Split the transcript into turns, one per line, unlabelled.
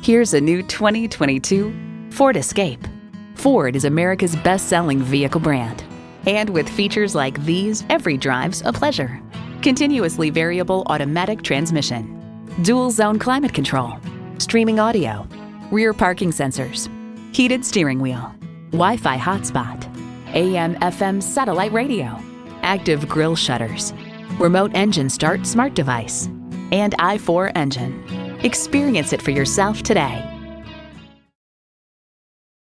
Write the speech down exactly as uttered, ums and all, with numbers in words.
Here's a new twenty twenty-two Ford Escape. Ford is America's best-selling vehicle brand. And with features like these, every drive's a pleasure. Continuously variable automatic transmission, dual zone climate control, streaming audio, rear parking sensors, heated steering wheel, Wi-Fi hotspot, A M F M satellite radio, active grille shutters, remote engine start smart device, and i four engine. Experience it for yourself today.